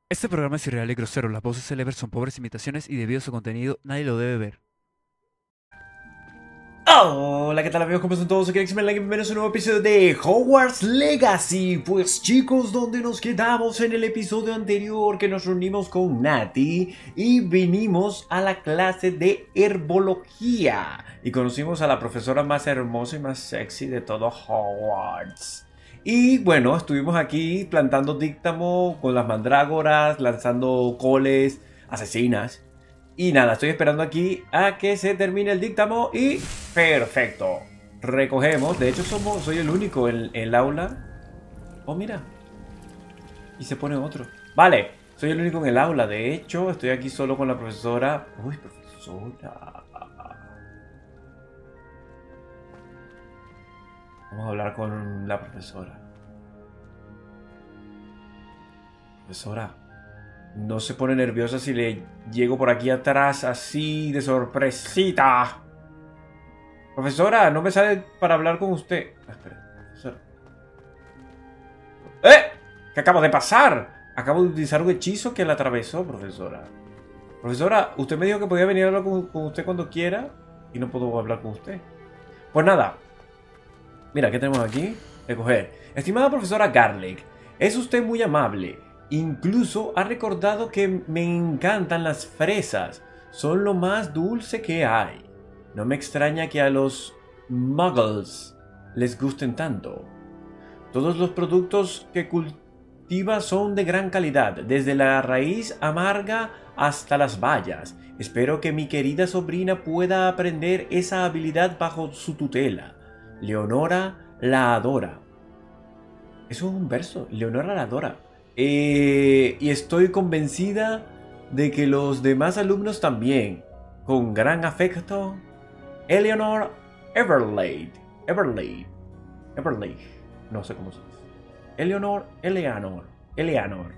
Este programa es irreal y grosero, las voces célebres son pobres imitaciones y debido a su contenido nadie lo debe ver. Hola, ¿qué tal amigos? ¿Cómo están todos? Aquí X-Men Like, bienvenidos a un nuevo episodio de Hogwarts Legacy. Pues chicos, donde nos quedamos en el episodio anterior que nos reunimos con Nati y vinimos a la clase de herbología y conocimos a la profesora más hermosa y más sexy de todo Hogwarts. Y bueno, estuvimos aquí plantando díctamo con las mandrágoras, lanzando coles asesinas. Y nada, estoy esperando aquí a que se termine el dictamo y perfecto. Recogemos, de hecho soy el único en el aula. Oh, mira. Y se pone otro. Vale, soy el único en el aula. De hecho, estoy aquí solo con la profesora. Uy, profesora. Vamos a hablar con la profesora. Profesora, no se pone nerviosa si le llego por aquí atrás así de sorpresita. Profesora, no me sale para hablar con usted. Espera, profesora. ¡Eh! ¿Qué acaba de pasar? Acabo de utilizar un hechizo que la atravesó, profesora. Profesora, usted me dijo que podía venir a hablar con usted cuando quiera y no puedo hablar con usted. Pues nada. Mira, ¿qué tenemos aquí? Recoger. Estimada profesora Garlic, es usted muy amable. Incluso ha recordado que me encantan las fresas. Son lo más dulce que hay. No me extraña que a los muggles les gusten tanto. Todos los productos que cultiva son de gran calidad, desde la raíz amarga hasta las bayas. Espero que mi querida sobrina pueda aprender esa habilidad bajo su tutela. Leonora la adora. Eso es un verso. Leonora la adora. Y estoy convencida de que los demás alumnos también. Con gran afecto, Eleanor Everleigh. Everleigh. No sé cómo se dice. Eleanor.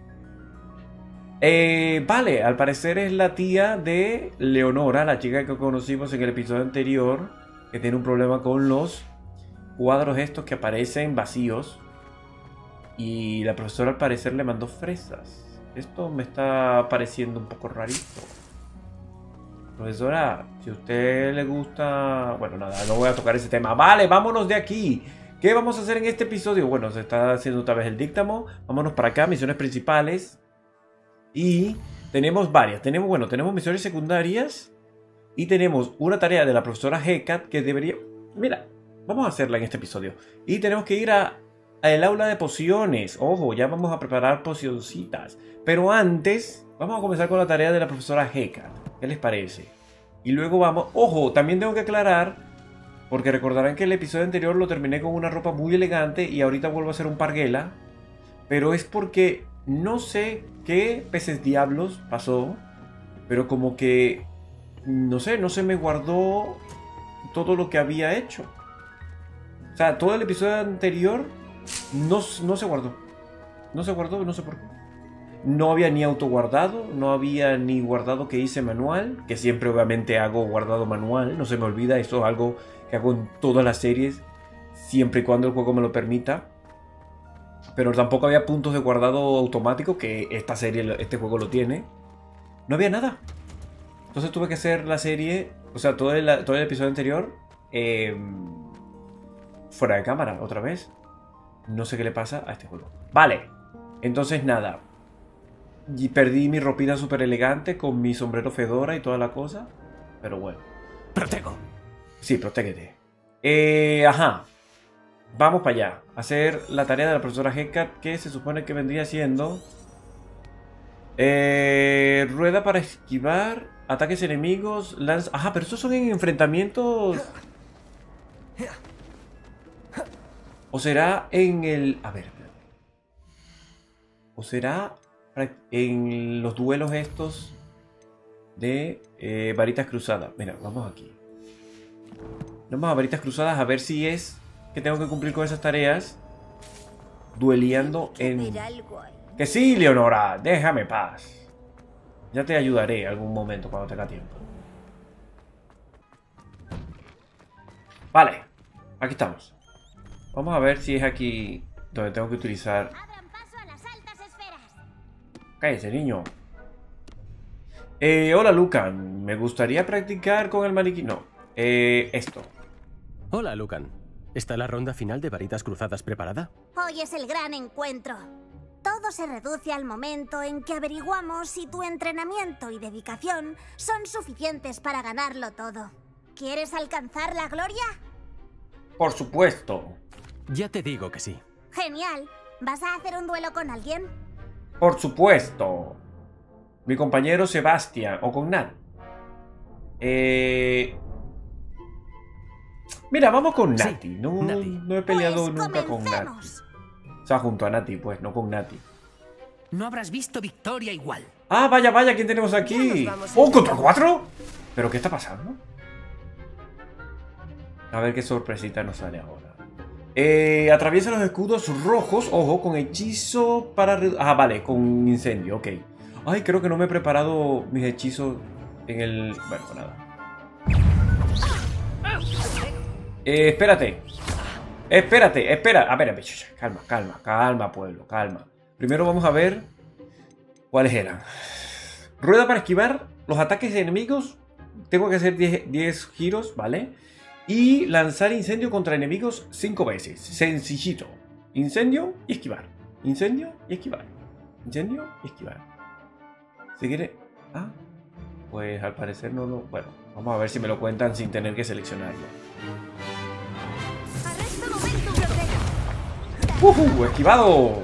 Vale, al parecer es la tía de Leonora, la chica que conocimos en el episodio anterior, que tiene un problema con los cuadros estos que aparecen vacíos. Y la profesora al parecer le mandó fresas. Esto me está pareciendo un poco rarito. Profesora, si a usted le gusta... Bueno, nada, no voy a tocar ese tema. Vale, vámonos de aquí. ¿Qué vamos a hacer en este episodio? Bueno, se está haciendo otra vez el dictamo. Vámonos para acá, misiones principales. Y tenemos varias. Tenemos misiones secundarias. Y tenemos una tarea de la profesora Hecat que debería... Mira, vamos a hacerla en este episodio. Y tenemos que ir al aula de pociones. Ojo, ya vamos a preparar pocioncitas. Pero antes, vamos a comenzar con la tarea de la profesora Hecat. ¿Qué les parece? Y luego vamos... Ojo, también tengo que aclarar, porque recordarán que el episodio anterior lo terminé con una ropa muy elegante y ahorita vuelvo a hacer un parguela. Pero es porque no sé qué peces diablos pasó, pero como que... No sé, no se me guardó todo lo que había hecho. O sea, todo el episodio anterior no se guardó. No se guardó, no sé por qué. No había ni autoguardado, no había ni guardado que hice manual, que siempre obviamente hago guardado manual, no se me olvida, eso es algo que hago en todas las series, siempre y cuando el juego me lo permita. Pero tampoco había puntos de guardado automático, que esta serie, este juego lo tiene. No había nada. Entonces tuve que hacer la serie, o sea, todo el episodio anterior, fuera de cámara, otra vez. No sé qué le pasa a este juego. Vale, entonces nada. Y perdí mi ropita súper elegante con mi sombrero fedora y toda la cosa. Pero bueno. ¡Protego! Sí, protégete. Ajá. Vamos para allá. A hacer la tarea de la profesora Hecat, que se supone que vendría siendo... rueda para esquivar ataques enemigos. Lanza... Ajá, pero estos son en enfrentamientos... ¿O será en el...? A ver. ¿O será en los duelos estos de varitas cruzadas? Mira, vamos aquí. Vamos a varitas cruzadas a ver si es que tengo que cumplir con esas tareas. Dueleando en... Que sí, Leonora, déjame paz. Ya te ayudaré algún momento cuando tenga tiempo. Vale, aquí estamos. Vamos a ver si es aquí donde tengo que utilizar... Abran paso a las altas esferas. Cállese, niño. Hola, Lucan. Me gustaría practicar con el maniquí. No. Esto. Hola, Lucan. ¿Está la ronda final de varitas cruzadas preparada? Hoy es el gran encuentro. Todo se reduce al momento en que averiguamos si tu entrenamiento y dedicación son suficientes para ganarlo todo. ¿Quieres alcanzar la gloria? Por supuesto. Ya te digo que sí. Genial. ¿Vas a hacer un duelo con alguien? Por supuesto. Mi compañero Sebastián. O con Nat. Mira, vamos con Sí, Nati. No, Nati. no he peleado Pues nunca con Nati. comencemos. O sea, junto a Nati, pues, no con Nati. No habrás visto victoria igual. Ah, vaya, vaya, ¿quién tenemos aquí? ¡Oh, contra 4! ¿Pero qué está pasando? A ver qué sorpresita nos sale ahora. Atraviesa los escudos rojos. Ojo, con hechizo para... Ah, vale, con incendio, ok. Ay, creo que no me he preparado mis hechizos en el... Bueno, nada. Espérate. Espera. A ver, calma, pueblo, calma. Primero vamos a ver cuáles eran. Rueda para esquivar los ataques de enemigos. Tengo que hacer 10 giros, ¿vale? Y lanzar incendio contra enemigos 5 veces. Sencillito. Incendio y esquivar. Incendio y esquivar. Incendio y esquivar. Si quiere... Ah, pues al parecer no lo... Bueno, vamos a ver si me lo cuentan sin tener que seleccionarlo. ¡Esquivado!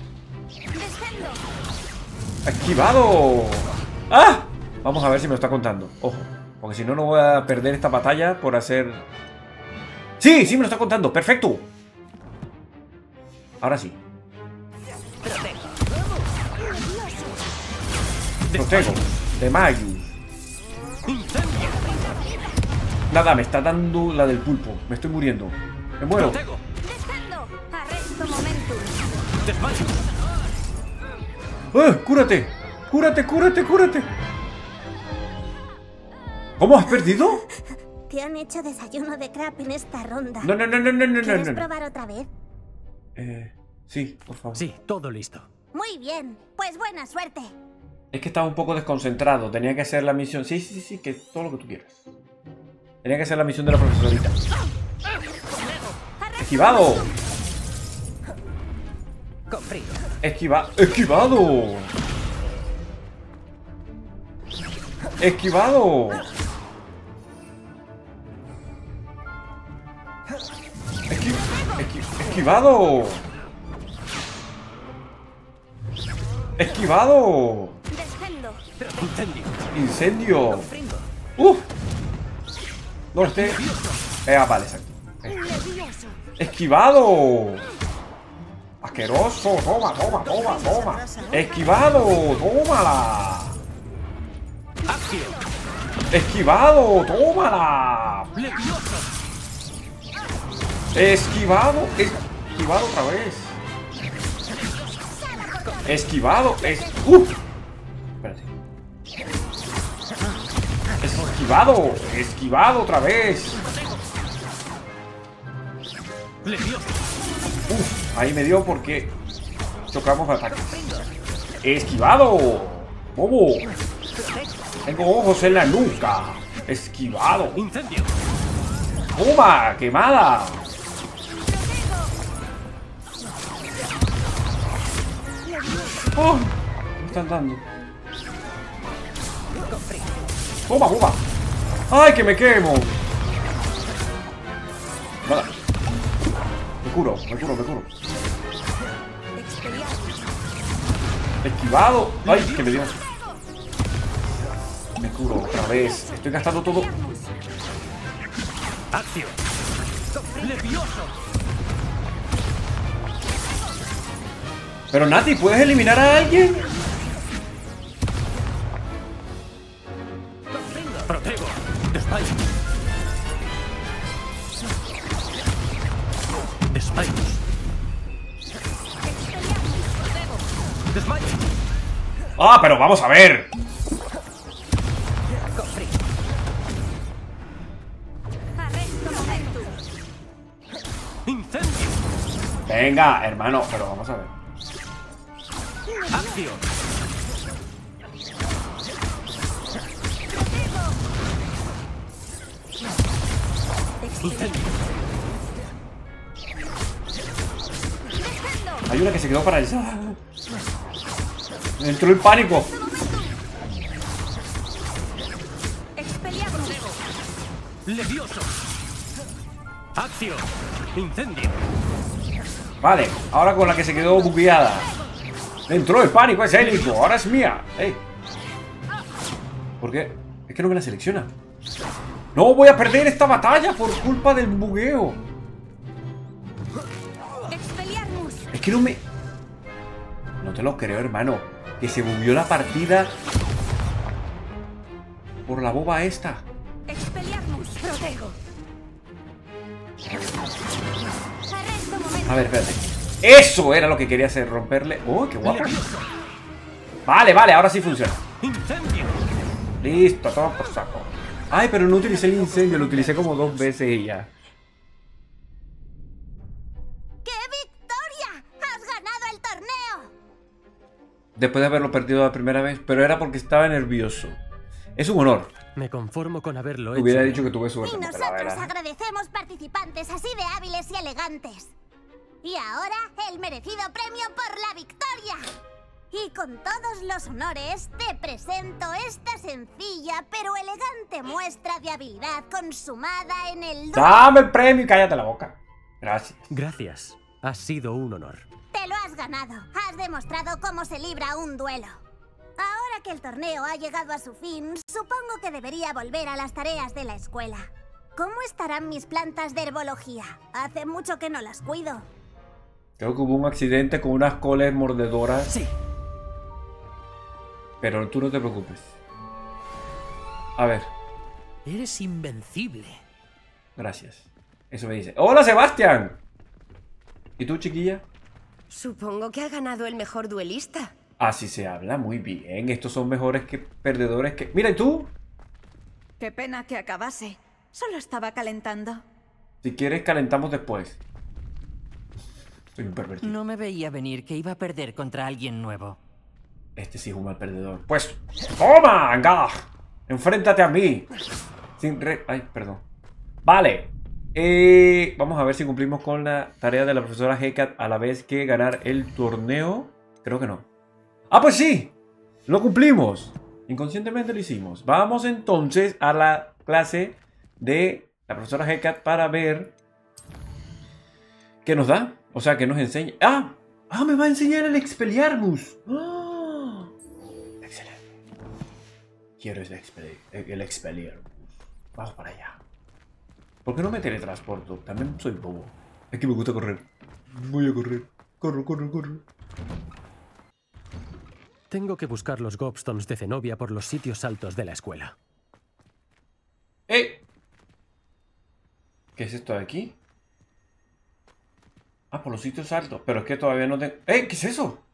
¡Esquivado! ¡Ah! Vamos a ver si me lo está contando. Ojo, porque si no, no voy a perder esta batalla por hacer... ¡Sí! ¡Sí me lo está contando! ¡Perfecto! Ahora sí. Protego. De Magus. Nada, me está dando la del pulpo. Me estoy muriendo. Me muero. Descendo. Arresto momentum. ¡Cúrate! ¡Cúrate! ¿Cómo has perdido? Te han hecho desayuno de crab en esta ronda. No. ¿Quieres probar otra vez? Sí, por favor. Sí, todo listo. Muy bien. Pues buena suerte. Es que estaba un poco desconcentrado. Tenía que hacer la misión. Sí, que todo lo que tú quieras. Tenía que hacer la misión de la profesorita. ¡Esquivado! Con frío. ¡Esquivado! ¡Esquivado! ¡Esquivado! ¡Esquivado! Descendo. ¡Incendio! Fringo. No esté. Vale, exacto. Nervioso. ¡Esquivado! ¡Asqueroso! ¡Toma! ¡Esquivado! ¡Tómala! ¡Acción! ¡Esquivado! ¡Tómala! ¡Levioso! ¡Esquivado! ¡Esquivado otra vez! ¡Esquivado! Espérate. ¡Esquivado! ¡Esquivado otra vez! ¡Levioso! Ahí me dio porque chocamos ataques. ¡Esquivado! ¡Bobo! Tengo ojos en la nuca. ¡Esquivado! ¡Incendio! ¡Toma! ¡Quemada! ¡Oh! ¿Qué me están dando? ¡Toma, bomba! ¡Ay, que me quemo! Nada. Me curo. Esquivado. ¡Ay, que me dio! Me curo otra vez. Estoy gastando todo. ¡Acción! ¡Levioso! Pero Nati, ¿puedes eliminar a alguien? ¡Protego! ¡Despayo! ¡Despayo! ¡Desmayo! ¡Ah, pero vamos a ver! Con frío. Arresto momentum. ¡Incendio! Venga, hermano, pero vamos a ver. ¡Acción! Incendio. Hay una que se quedó paralizada. Me entró el pánico. Expelliarmus. Levioso. Accio. Incendio. Vale, ahora con la que se quedó bugueada. Me entró el pánico escénico. Ahora es mía. Ey. ¿Por qué? Es que no me la selecciona. No voy a perder esta batalla por culpa del bugueo. Expelliarmus. Es que no me... No te lo creo, hermano. Que se bugueó la partida por la boba esta. Expelliarmus. Protego. Arresto momento. A ver, espérate. Eso era lo que quería hacer, romperle. ¡Oh, qué guapo! Levioso. Vale, vale, ahora sí funciona. Incendio. Listo, todo por saco. Ay, pero no utilicé el incendio, lo utilicé como 2 veces y ya. ¡Qué victoria! ¡Has ganado el torneo! Después de haberlo perdido la primera vez, pero era porque estaba nervioso. Es un honor. Me conformo con haberlo Hubiera hecho. dicho que tuve suerte. Y porque la nosotros verdad- agradecemos participantes así de hábiles y elegantes. Y ahora, el merecido premio por la victoria. Y con todos los honores, te presento esta sencilla pero elegante muestra de habilidad consumada en el... Dame el premio y cállate la boca. Gracias. Gracias. Ha sido un honor. Te lo has ganado. Has demostrado cómo se libra un duelo. Ahora que el torneo ha llegado a su fin, supongo que debería volver a las tareas de la escuela. ¿Cómo estarán mis plantas de herbología? Hace mucho que no las cuido. Creo que hubo un accidente con unas coles mordedoras. Sí. Pero tú no te preocupes. A ver, Eres invencible. gracias. Eso me dice. ¡Hola, Sebastián! ¿Y tú, chiquilla? Supongo que ha ganado el mejor duelista. Así se habla, muy bien. Estos son mejores que perdedores que... Mira, ¿y tú? Qué pena que acabase. Solo estaba calentando. Si quieres, calentamos después. Soy un pervertido. No me veía venir que iba a perder contra alguien nuevo. Este sí es un mal perdedor. Pues, ¡toma! ¡Anga! ¡Enfréntate a mí! Ay, perdón. Vale. Vamos a ver si cumplimos con la tarea de la profesora Hecat a la vez que ganar el torneo. Creo que no. ¡Ah, pues sí! Lo cumplimos. Inconscientemente lo hicimos. Vamos entonces a la clase de la profesora Hecat para ver qué nos da. O sea, que nos enseña. ¡Ah! ¡Ah! Me va a enseñar el Expelliarmus. ¡Ah! Excelente. Quiero el Expelliarmus. Vamos para allá. ¿Por qué no me teletransporto? También soy bobo. Es que me gusta correr. Voy a correr. Corro, corro, corro. Tengo que buscar los gobstones de Zenobia por los sitios altos de la escuela. ¡Eh! ¿Qué es esto de aquí? Ah, por los sitios altos. Pero es que todavía no tengo... ¡Eh! ¿Qué es eso?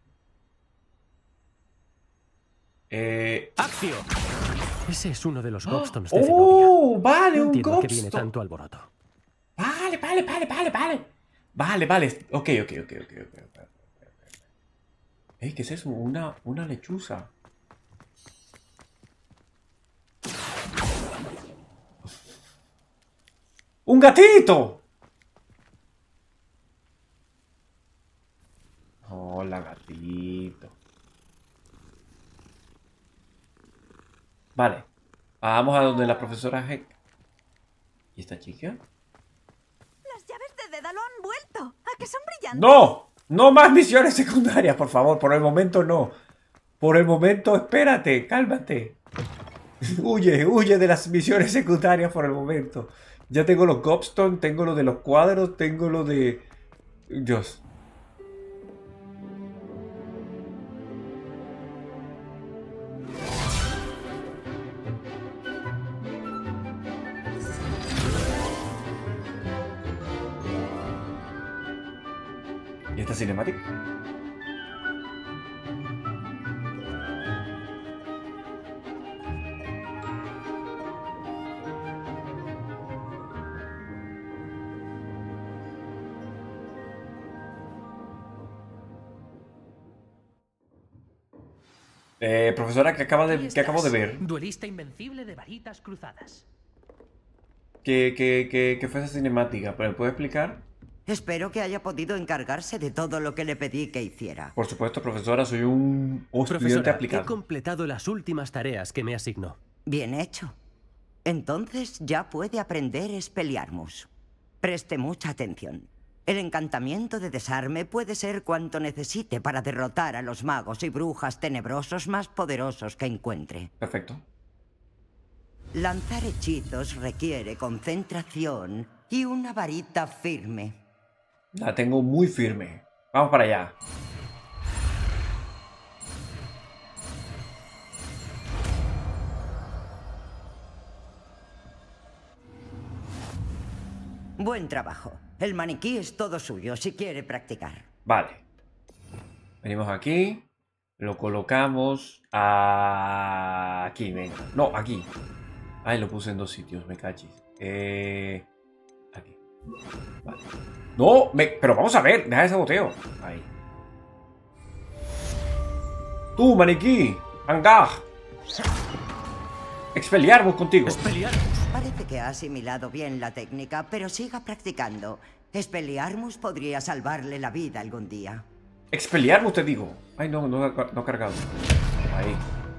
¡Accio! Ese es uno de los gobstones de Zenobia. ¡Oh! Vale, No un entiendo que viene gobstone. tanto alboroto. Vale, vale, vale, vale, vale. Vale, vale. Ok. Ey, ¿qué es eso? Una lechuza. ¡Un gatito! Hola, gatito. Vale. Vamos a donde la profesora Heck. ¿Y esta chica? Las llaves de Dédalo han vuelto. ¿A que son brillantes? ¡No! ¡No más misiones secundarias, por favor! Por el momento no. Por el momento, espérate, cálmate. Huye de las misiones secundarias por el momento. Ya tengo los gobstone, tengo lo de los cuadros, tengo lo de... Dios. ¿Y esta cinemática? Profesora, que acabo de ver. Duelista invencible de varitas cruzadas. que fuese cinemática, pero ¿me puede explicar? Espero que haya podido encargarse de todo lo que le pedí que hiciera. Por supuesto, profesora, soy un estudiante Profesora, he aplicado. completado las últimas tareas que me asignó. Bien hecho. Entonces ya puede aprender Expelliarmus. Preste mucha atención. El encantamiento de desarme puede ser cuanto necesite para derrotar a los magos y brujas tenebrosos más poderosos que encuentre. Perfecto. Lanzar hechizos requiere concentración y una varita firme. La tengo muy firme. Vamos para allá. Buen trabajo. El maniquí es todo suyo si quiere practicar. Vale. Venimos aquí. Lo colocamos aquí, venga. No, aquí. Ay, lo puse en dos sitios, me cachis. Aquí. Vale. No, pero vamos a ver, deja ese boteo. Ahí. Tú, maniquí. Angaj. Expelliarmus contigo. Expelliarmus. Parece que ha asimilado bien la técnica, pero siga practicando. Expelliarmus podría salvarle la vida algún día. Expelliarmus, te digo. Ay, no ha cargado. Ahí.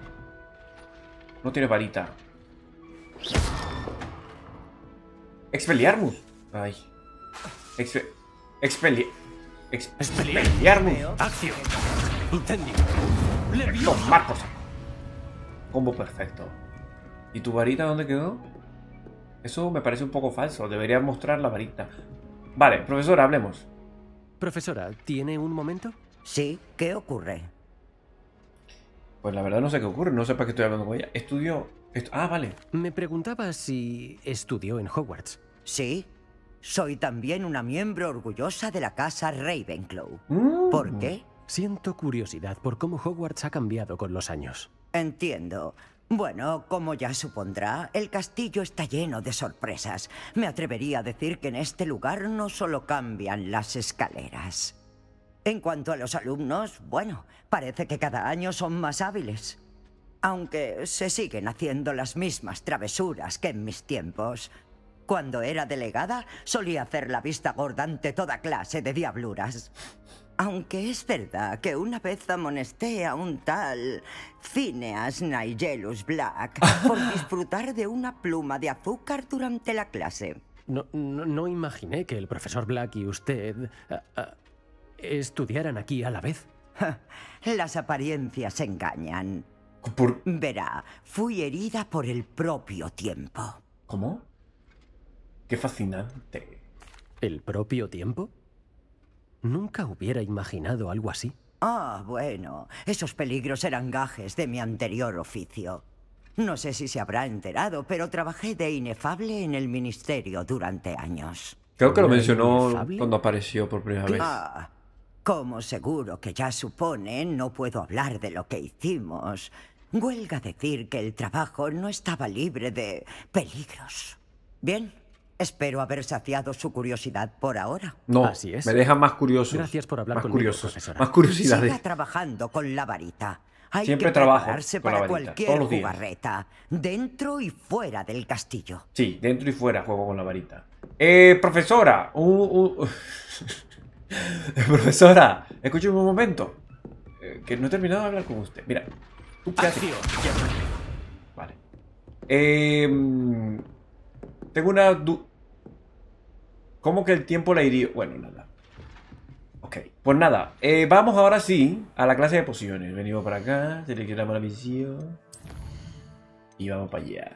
No tiene varita. Expelliarmus. Ay. Expelliarmus. Acción. Incendio. Tomar cosa. Combo perfecto. ¿Y tu varita dónde quedó? Eso me parece un poco falso. Debería mostrar la varita. Vale, profesora, hablemos. Profesora, ¿tiene un momento? Sí, ¿qué ocurre? Pues la verdad no sé qué ocurre. No sé para qué estoy hablando con ella. Estudió... Ah, vale. Me preguntaba si estudió en Hogwarts. Sí. Soy también una miembro orgullosa de la casa Ravenclaw. ¿Por qué? Siento curiosidad por cómo Hogwarts ha cambiado con los años. Entiendo. Bueno, como ya supondrá, el castillo está lleno de sorpresas. Me atrevería a decir que en este lugar no solo cambian las escaleras. En cuanto a los alumnos, bueno, parece que cada año son más hábiles. Aunque se siguen haciendo las mismas travesuras que en mis tiempos. Cuando era delegada, solía hacer la vista gorda ante toda clase de diabluras. Aunque es verdad que una vez amonesté a un tal Phineas Nigellus Black por disfrutar de una pluma de azúcar durante la clase. No imaginé que el profesor Black y usted estudiaran aquí a la vez. Las apariencias engañan. Verá, fui herida por el propio tiempo. ¿Cómo? Qué fascinante. ¿El propio tiempo? Nunca hubiera imaginado algo así. Ah, bueno, esos peligros eran gajes de mi anterior oficio. No sé si se habrá enterado, pero trabajé de inefable en el ministerio durante años. Creo que lo mencionó cuando apareció por primera vez. Ah, como seguro que ya supone, no puedo hablar de lo que hicimos. Huelga decir que el trabajo no estaba libre de peligros. Bien. Espero haber saciado su curiosidad por ahora. No, así es. Me deja más curioso. Gracias por hablar más conmigo, curiosos, profesora. más curiosidades. Siga trabajando con la varita. Hay Siempre que trabajo prepararse con la para varita, cualquier todos los días. jugarreta, dentro y fuera del castillo. Sí, dentro y fuera juego con la varita. Profesora, profesora, escúcheme un momento. Que no he terminado de hablar con usted. Mira, ¿tú qué haces? Vale. Tengo una duda. ¿Cómo que el tiempo la hirió? Bueno, nada. Ok, pues nada. Vamos ahora sí a la clase de pociones. Venimos para acá, seleccionamos la misión. Y vamos para allá.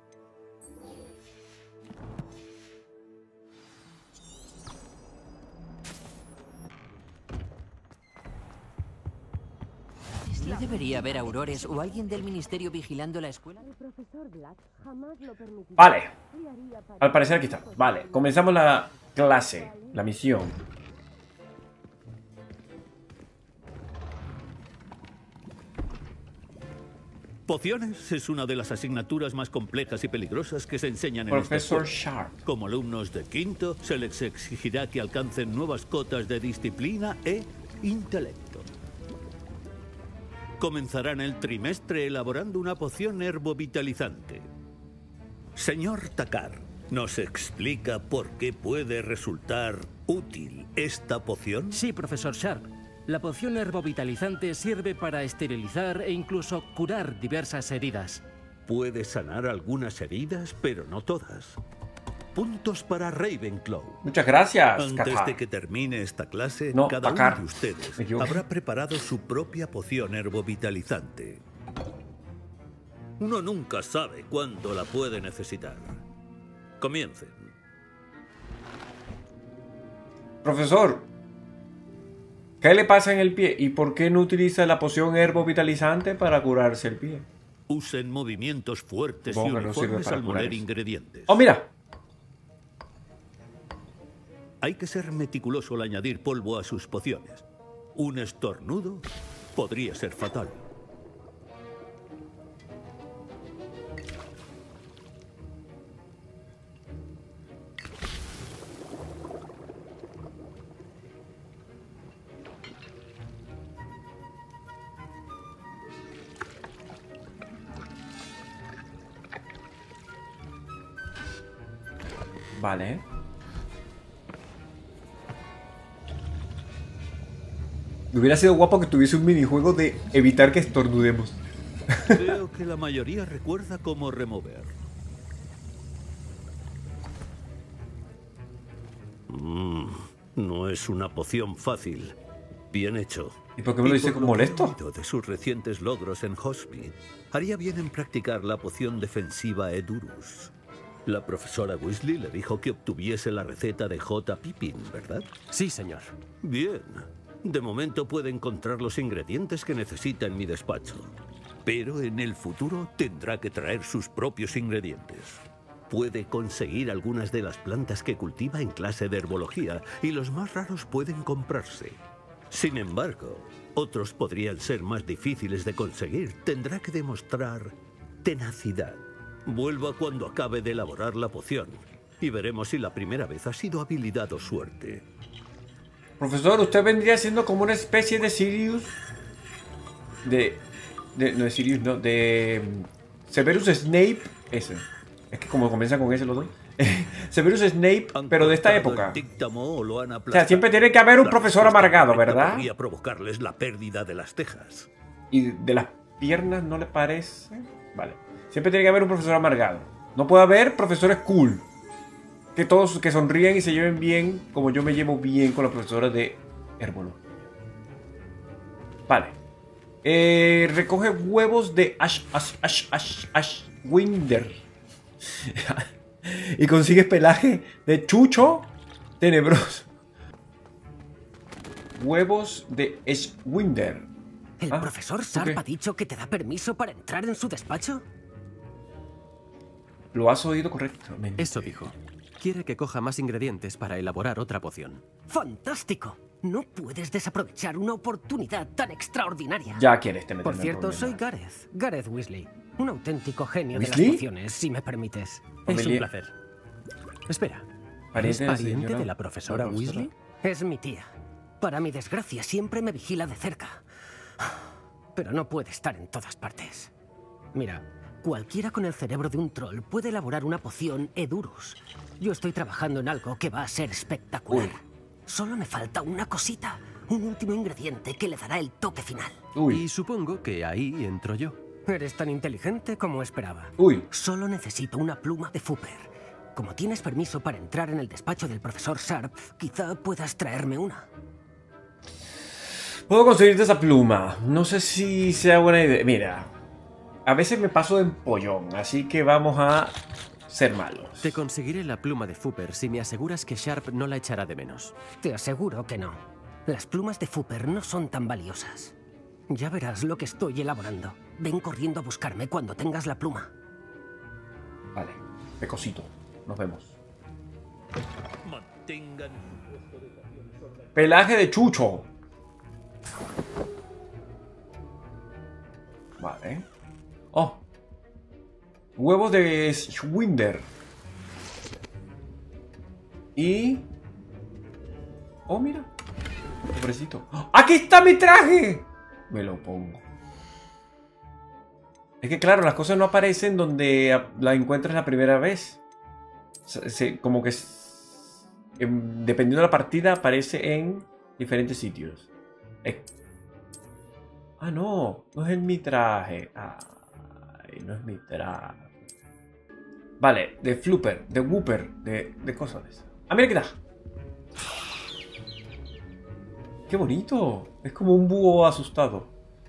¿No debería haber aurores o alguien del ministerio vigilando la escuela? Vale. Al parecer aquí estamos. Vale, comenzamos la clase, la misión. Pociones es una de las asignaturas más complejas y peligrosas que se enseñan en esta Profesor escuela. Sharp. Como alumnos de quinto, se les exigirá que alcancen nuevas cotas de disciplina e intelecto. Comenzarán el trimestre elaborando una poción herbovitalizante. Señor Takar, ¿Nos explica por qué puede resultar útil esta poción? Sí, profesor Sharp. La poción herbovitalizante sirve para esterilizar e incluso curar diversas heridas. Puede sanar algunas heridas, pero no todas. Puntos para Ravenclaw. Muchas gracias, Antes Qatar. de que termine esta clase, No, cada Qatar. uno de ustedes Me equivoqué. habrá preparado su propia poción herbovitalizante. Uno nunca sabe cuándo la puede necesitar. Comiencen. Profesor, ¿qué le pasa en el pie? ¿Y por qué no utiliza la poción herbovitalizante para curarse el pie? Usen movimientos fuertes y Supongo que no sirve uniformes para al curar moler eso. ingredientes. ¡Oh, mira! Hay que ser meticuloso al añadir polvo a sus pociones. Un estornudo podría ser fatal. Vale. Hubiera sido guapo que tuviese un minijuego de evitar que estornudemos. Veo que la mayoría recuerda cómo remover. No es una poción fácil. Bien hecho. ¿Y por qué me lo dice como molesto? Por lo que he oído de sus recientes logros en Hogsmeade, haría bien en practicar la poción defensiva Edurus. La profesora Weasley le dijo que obtuviese la receta de J. Pippin, ¿verdad? Sí, señor. Bien. De momento puede encontrar los ingredientes que necesita en mi despacho. Pero en el futuro tendrá que traer sus propios ingredientes. Puede conseguir algunas de las plantas que cultiva en clase de herbología y los más raros pueden comprarse. Sin embargo, otros podrían ser más difíciles de conseguir. Tendrá que demostrar tenacidad. Vuelva cuando acabe de elaborar la poción y veremos si la primera vez ha sido habilidad o suerte. Profesor, usted vendría siendo como una especie de Sirius. No de Sirius, no. De Severus Snape. Ese. Es que como comienzan con ese los dos. Severus Snape, pero de esta época. O sea, siempre tiene que haber un profesor amargado, ¿verdad? Podría provocarles la pérdida de las tejas. ¿Y de las piernas no le parece? Vale. Siempre tiene que haber un profesor amargado. No puede haber profesores cool. Que todos que sonríen y se lleven bien, como yo me llevo bien con la profesora de Herbolo. Vale. Recoge huevos de Ashwinder. Y consigues pelaje de Chucho Tenebroso. Huevos de Ashwinder. ¿El profesor Sharp ha dicho que te da permiso para entrar en su despacho? Lo has oído correctamente. Eso dijo. Quiere que coja más ingredientes para elaborar otra poción. ¡Fantástico! No puedes desaprovechar una oportunidad tan extraordinaria. Ya quieres te meterme Por en cierto, problemas. soy Gareth Weasley. Un auténtico genio de ¿Weasley? las pociones, si me permites. Es un placer. Espera. ¿Es pariente de la profesora Weasley? Es mi tía. Para mi desgracia, siempre me vigila de cerca. Pero no puede estar en todas partes. Mira, cualquiera con el cerebro de un troll puede elaborar una poción Edurus. Yo estoy trabajando en algo que va a ser espectacular. Solo me falta una cosita, un último ingrediente que le dará el toque final. Y supongo que ahí entro yo. Eres tan inteligente como esperaba. Solo necesito una pluma de Fooper. Como tienes permiso para entrar en el despacho del profesor Sharp, quizá puedas traerme una. Puedo conseguirte esa pluma. No sé si sea buena idea. Mira, a veces me paso de empollón, así que vamos a ser malos. Te conseguiré la pluma de Fooper si me aseguras que Sharp no la echará de menos. Te aseguro que no. Las plumas de Fooper no son tan valiosas. Ya verás lo que estoy elaborando. Ven corriendo a buscarme cuando tengas la pluma. Vale, pecosito. Nos vemos. Mantengan... Pelaje de Chucho. Vale. Oh. Huevos de Schwinder. Y... Oh, mira. Pobrecito. ¡Aquí está mi traje! Me lo pongo. Es que claro, las cosas no aparecen donde la encuentras la primera vez. como que dependiendo de la partida aparece en diferentes sitios. Ah, no es en mi traje. Ay, no es mi traje. Vale, de flooper, de whooper, de cosas de esas. Ah, mira qué da. ¡Qué bonito! Es como un búho asustado.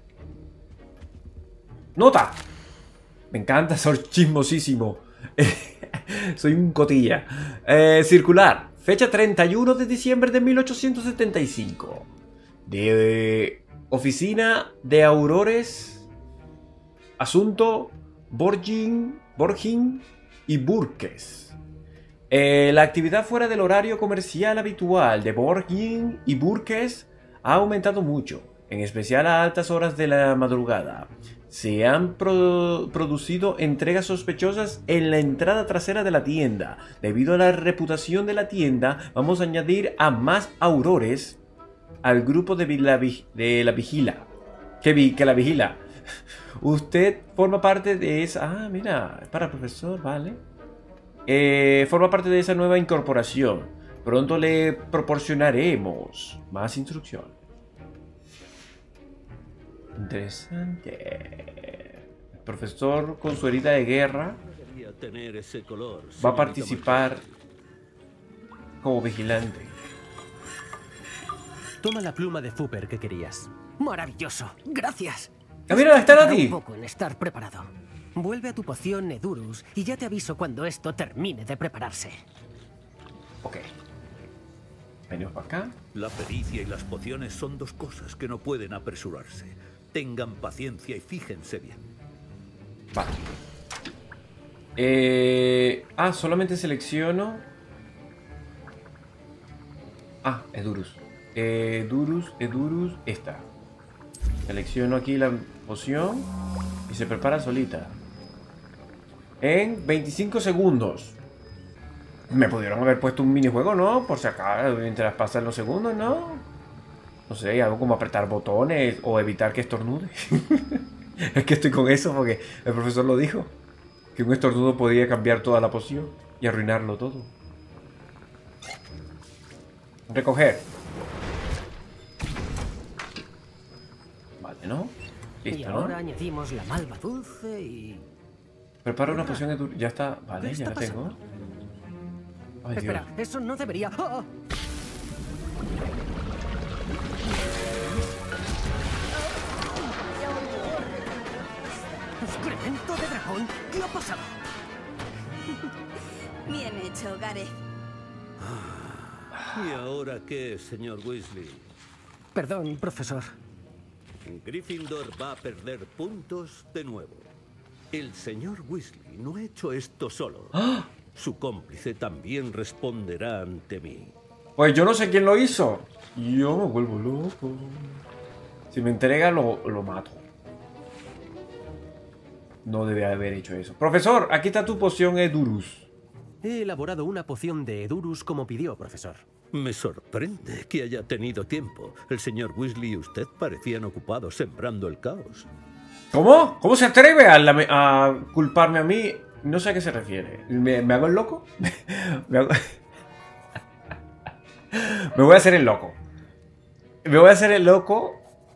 ¡Nota! Me encanta ser chismosísimo. Soy un cotilla. Circular. Fecha 31 de diciembre de 1875. De oficina de Aurores. Asunto Borgin y Burques. La actividad fuera del horario comercial habitual de Borgin y Burques ha aumentado mucho, en especial a altas horas de la madrugada. Se han producido entregas sospechosas en la entrada trasera de la tienda. Debido a la reputación de la tienda, vamos a añadir a más aurores al grupo de la vigila. Que la vigila. Usted forma parte de esa... Ah, mira, es para profesor, vale. Forma parte de esa nueva incorporación. Pronto le proporcionaremos más instrucción. Interesante. El profesor con su herida de guerra va a participar como vigilante. Toma la pluma de Fooper que querías. Maravilloso, gracias. ¡Ah, mira, está aquí! Un poco en estar preparado. Vuelve a tu poción Edurus y ya te aviso cuando esto termine de prepararse. Ok. Venimos para acá. La pericia y las pociones son dos cosas que no pueden apresurarse. Tengan paciencia y fíjense bien. Vale. Solamente selecciono. Edurus. Edurus, esta. Selecciono aquí la poción y se prepara solita. En 25 segundos. Me pudieron haber puesto un minijuego, ¿no? Por si acaso, mientras pasan los segundos, ¿no? No sé, algo como apretar botones o evitar que estornude. Es que estoy con eso porque el profesor lo dijo. Que un estornudo podía cambiar toda la poción y arruinarlo todo. Recoger. Vale, ¿no? Listo, y ahora ¿no? añadimos la malva dulce y... Prepara una poción de tu... Ya está. Vale, ya la tengo. Ay, Espera, Dios. eso no debería... ¡Oh! ¡Excremento de dragón! ¿Qué ha pasado? Bien hecho, Gareth. ¿Y ahora qué, señor Weasley? Perdón, profesor. Gryffindor va a perder puntos de nuevo. El señor Weasley no ha hecho esto solo. Su cómplice también responderá ante mí. Pues yo no sé quién lo hizo. Yo me vuelvo loco. Si me entrega, lo mato. No debe haber hecho eso. Profesor, aquí está tu poción Edurus. He elaborado una poción de Edurus como pidió, profesor. Me sorprende que haya tenido tiempo. El señor Weasley y usted parecían ocupados sembrando el caos. ¿Cómo? ¿Cómo se atreve a culparme a mí? No sé a qué se refiere. ¿Me hago el loco? Me voy a hacer el loco. Me voy a hacer el loco.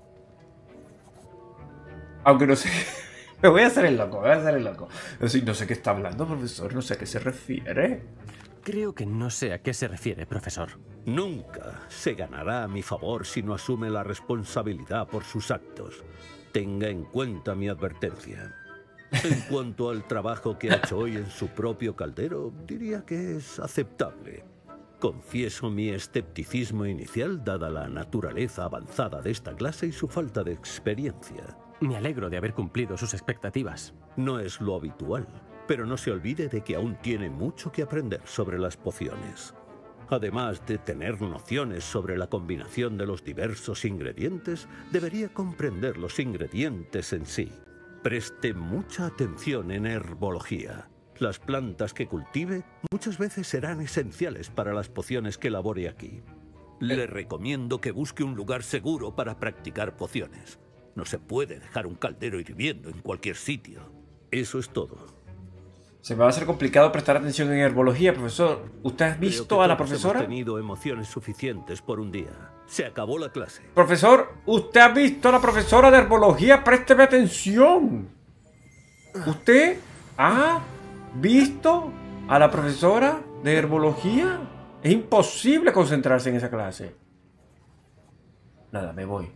Aunque no sé. Me voy a hacer el loco, No sé qué está hablando, profesor. No sé a qué se refiere. Creo que no sé a qué se refiere, profesor. Nunca se ganará a mi favor si no asume la responsabilidad por sus actos. Tenga en cuenta mi advertencia. En cuanto al trabajo que ha hecho hoy en su propio caldero, diría que es aceptable. Confieso mi escepticismo inicial dada la naturaleza avanzada de esta clase y su falta de experiencia. Me alegro de haber cumplido sus expectativas. No es lo habitual, pero no se olvide de que aún tiene mucho que aprender sobre las pociones. Además de tener nociones sobre la combinación de los diversos ingredientes, debería comprender los ingredientes en sí. Preste mucha atención en herbología. Las plantas que cultive muchas veces serán esenciales para las pociones que elabore aquí. Le recomiendo que busque un lugar seguro para practicar pociones. No se puede dejar un caldero hirviendo en cualquier sitio. Eso es todo. Se me va a hacer complicado prestar atención en herbología, profesor. ¿Usted ha visto a la profesora? Hemos tenido emociones suficientes por un día. Se acabó la clase. Profesor, ¿usted ha visto a la profesora de herbología? Présteme atención. ¿Usted ha visto a la profesora de herbología? Es imposible concentrarse en esa clase. Nada, me voy.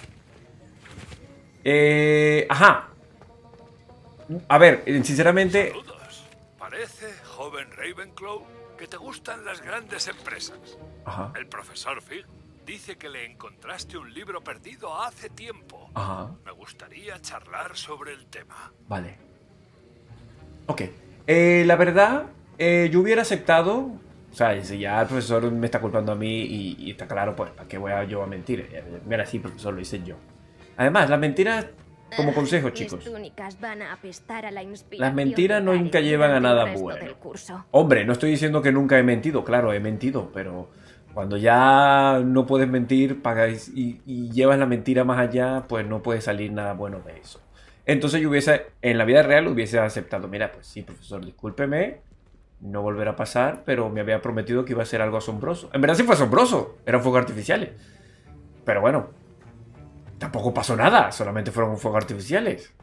Ajá. A ver, sinceramente... Saludos. Parece, joven Ravenclaw, que te gustan las grandes empresas. Ajá. El profesor Fig dice que le encontraste un libro perdido hace tiempo. Ajá. Me gustaría charlar sobre el tema. Vale. Ok. La verdad, yo hubiera aceptado... O sea, si ya el profesor me está culpando a mí y está claro, pues, ¿para qué voy yo a mentir? Mira, sí, profesor, lo hice yo. Además, las mentiras, como consejo, chicos. Mis túnicas van a apestar a la inspiración. Las mentiras nunca llevan a nada bueno. Hombre, no estoy diciendo que nunca he mentido, claro, he mentido, pero cuando ya no puedes mentir pagáis y llevas la mentira más allá, pues no puede salir nada bueno de eso. Entonces yo hubiese, en la vida real, hubiese aceptado, mira, pues sí, profesor, discúlpeme, no volverá a pasar, pero me había prometido que iba a ser algo asombroso. En verdad sí fue asombroso, eran fuegos artificiales. Pero bueno, tampoco pasó nada, solamente fueron fuegos artificiales.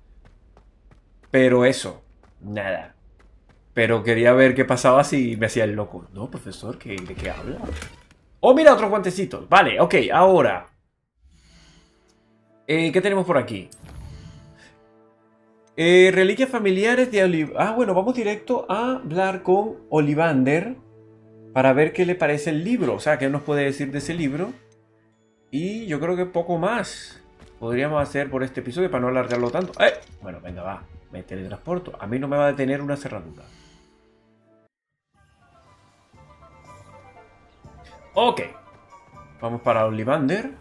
Pero eso, nada. Pero quería ver qué pasaba si me hacía el loco. No, profesor, ¿de qué habla? Oh, mira, otros guantecitos. Vale, ok, ahora. ¿Qué tenemos por aquí? Reliquias familiares de Ollivander. Ah, bueno, vamos directo a hablar con Ollivander para ver qué le parece el libro. O sea, qué nos puede decir de ese libro. Y yo creo que poco más podríamos hacer por este episodio para no alargarlo tanto. Bueno, venga, va. Me teletransporto. A mí no me va a detener una cerradura. Ok. Vamos para Ollivander.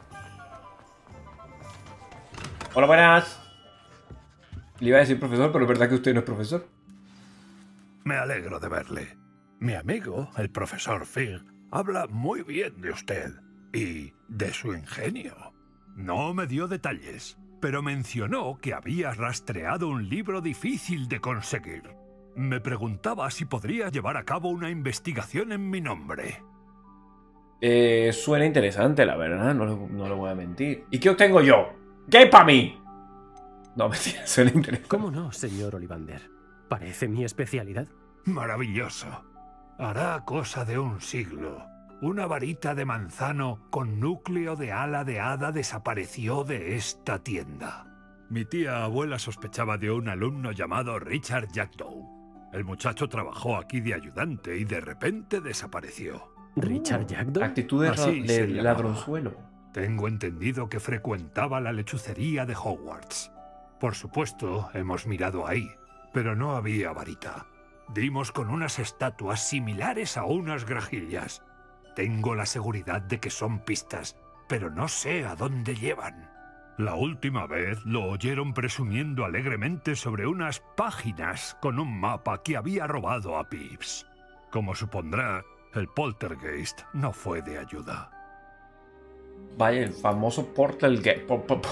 Hola, buenas. Le iba a decir profesor, pero es verdad que usted no es profesor. Me alegro de verle. Mi amigo, el profesor Fig, habla muy bien de usted y de su ingenio. No me dio detalles, pero mencionó que había rastreado un libro difícil de conseguir. Me preguntaba si podría llevar a cabo una investigación en mi nombre. Suena interesante, la verdad, no le voy a mentir. ¿Y qué obtengo yo? ¿Qué hay para mí? No, mentira, suena interesante. ¿Cómo no, señor Ollivander? Parece mi especialidad. Maravilloso. Hará cosa de un siglo. Una varita de manzano con núcleo de ala de hada desapareció de esta tienda. Mi tía abuela sospechaba de un alumno llamado Richard Jackdaw. El muchacho trabajó aquí de ayudante y de repente desapareció. ¿Richard Jackdaw? Actitud de ladronzuelo. Tengo entendido que frecuentaba la lechucería de Hogwarts. Por supuesto, hemos mirado ahí, pero no había varita. Dimos con unas estatuas similares a unas grajillas. Tengo la seguridad de que son pistas, pero no sé a dónde llevan. La última vez lo oyeron presumiendo alegremente sobre unas páginas con un mapa que había robado a Pips. Como supondrá, el poltergeist no fue de ayuda. Vaya, el famoso poltergeist.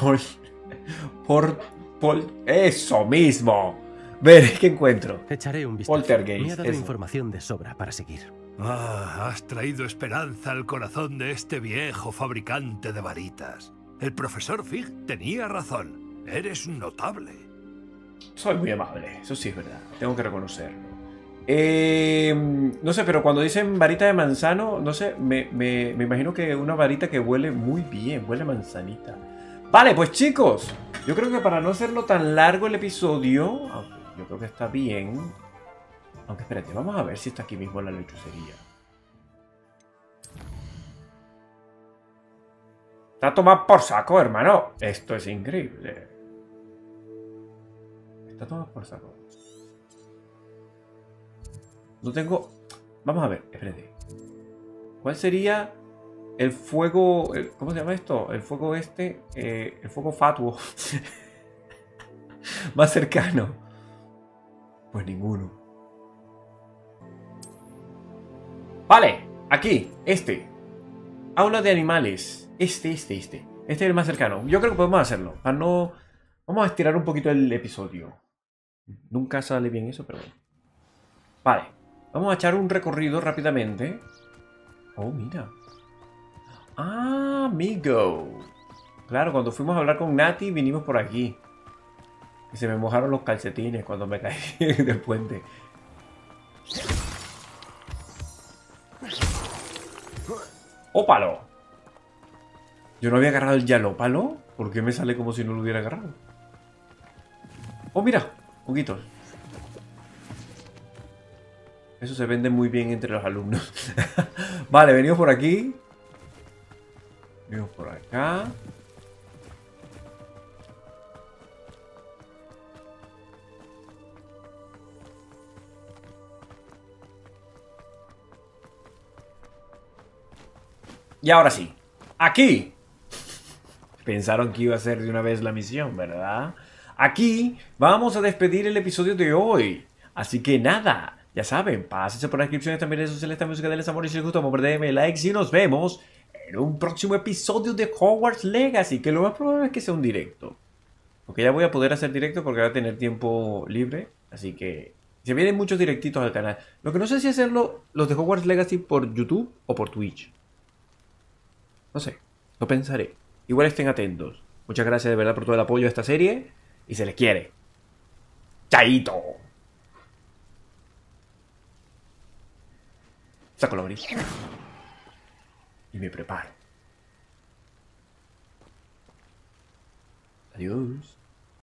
Eso mismo. Veré qué encuentro. Echaré un vistazo. Poltergeist. Me ha dado información de sobra para seguir. Ah, has traído esperanza al corazón de este viejo fabricante de varitas. El profesor Fig tenía razón. Eres notable. Soy muy amable, eso sí es verdad. Tengo que reconocerlo. No sé, pero cuando dicen varita de manzano, no sé, me imagino que una varita que huele muy bien, huele a manzanita. Vale, pues chicos, yo creo que para no hacerlo tan largo el episodio, yo creo que está bien. Aunque espérate, vamos a ver si está aquí mismo en la lechucería. Está tomado por saco, hermano. Esto es increíble. Está tomado por saco. No tengo... Vamos a ver, espérate. ¿Cuál sería el fuego... ¿Cómo se llama esto? El fuego este... el fuego fatuo. Más cercano. Pues ninguno. Vale, aquí, este. Aula de animales. Este es el más cercano. Yo creo que podemos hacerlo. Para no... Vamos a estirar un poquito el episodio. Nunca sale bien eso, pero bueno. Vale. Vamos a echar un recorrido rápidamente. Oh, mira. Ah, amigo. Claro, cuando fuimos a hablar con Nati vinimos por aquí. Y se me mojaron los calcetines cuando me caí del puente. ¡Ópalo! Yo no había agarrado el yalópalo. ¿Por qué me sale como si no lo hubiera agarrado? ¡Oh, mira! Juguitos. Eso se vende muy bien entre los alumnos. Vale, venimos por aquí. Venimos por acá. Y ahora sí. ¡Aquí! Pensaron que iba a ser de una vez la misión, ¿verdad? Aquí vamos a despedir el episodio de hoy. Así que nada, ya saben, pásense por la descripción de también redes sociales, esta música de les amor y si les gusta, denme likes y nos vemos en un próximo episodio de Hogwarts Legacy, que lo más probable es que sea un directo. Porque ya voy a poder hacer directo porque voy a tener tiempo libre, así que se vienen muchos directitos al canal. Lo que no sé si hacerlo, los de Hogwarts Legacy por YouTube o por Twitch. No sé, lo pensaré. Igual estén atentos. Muchas gracias de verdad por todo el apoyo a esta serie. Y se les quiere. ¡Chaito! Saco la brisa. Y me preparo. Adiós.